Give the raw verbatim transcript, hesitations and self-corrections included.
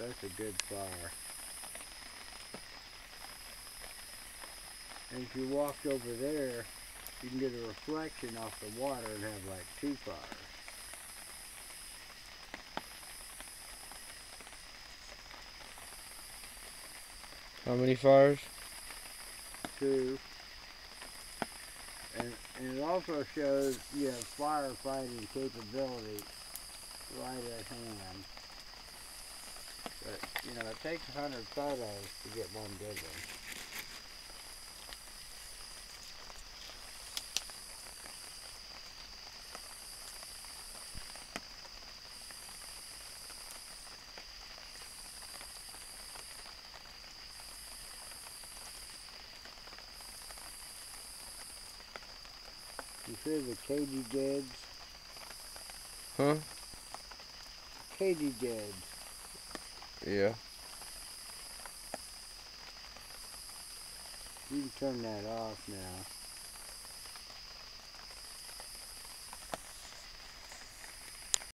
that's a good fire. And if you walked over there, you can get a reflection off the water and have like two fires. How many fires? Two. And, and it also shows you have firefighting capability right at hand. But, you know, it takes a hundred photos to get one good one. You see the katydids? Huh? Katydids. Yeah. You can turn that off now.